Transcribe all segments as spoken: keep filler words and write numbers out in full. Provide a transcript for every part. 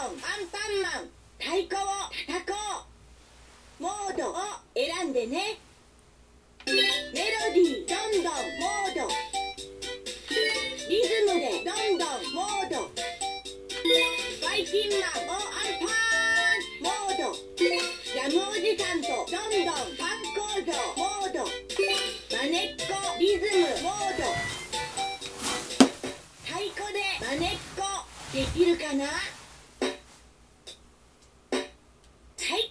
アンパンマン太鼓を叩こうモードを選んでね。メロディーどんどんモード、リズムでどんどんモード、バイキンマンをアンパンモード、ジャムおじさんとどんどんパン工場モード、まねっこリズムモード、太鼓でまねっこできるかな。はい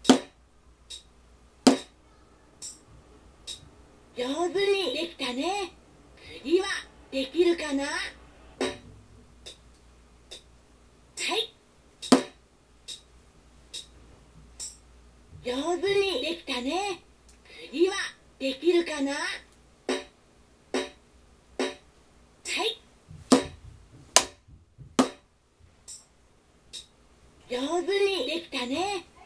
上手にできたね。次はできるかな。はい上手にできたね。次はできるかな。はい上手にできたね。